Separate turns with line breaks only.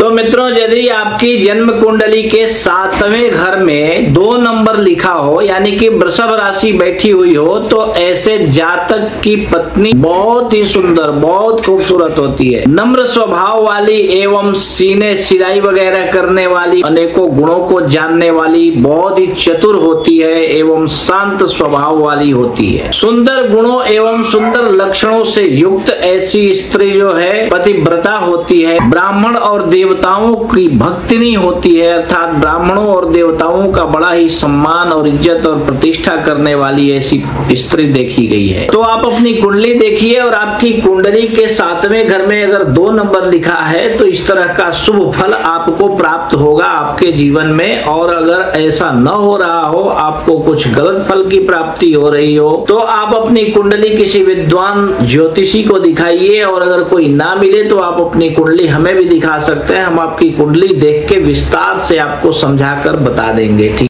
तो मित्रों, यदि आपकी जन्म कुंडली के 7वें घर में 2 नंबर लिखा हो, यानी कि वृषभ राशि बैठी हुई हो, तो ऐसे जातक की पत्नी बहुत ही सुंदर, बहुत खूबसूरत होती है। नम्र स्वभाव वाली एवं सीने सिलाई वगैरह करने वाली, अनेकों गुणों को जानने वाली, बहुत ही चतुर होती है एवं शांत स्वभाव वाली होती है। सुंदर गुणों एवं सुंदर लक्षणों से युक्त ऐसी स्त्री जो है पतिव्रता होती है। ब्राह्मण और देवताओं की भक्तिनी होती है, अर्थात ब्राह्मणों और देवताओं का बड़ा ही सम्मान और इज्जत और प्रतिष्ठा करने वाली ऐसी स्त्री देखी गई है। तो आप अपनी कुंडली देखिए और आपकी कुंडली के 7वें घर में अगर 2 नंबर लिखा है तो इस तरह का शुभ फल आपको प्राप्त होगा आपके जीवन में। और अगर ऐसा न हो रहा हो, आपको कुछ गलत फल की प्राप्ति हो रही हो, तो आप अपनी कुंडली किसी विद्वान ज्योतिषी को दिखाइए। और अगर कोई ना मिले तो आप अपनी कुंडली हमें भी दिखा सकते हैं। हम आपकी कुंडली देख के विस्तार से आपको समझाकर बता देंगे। ठीक।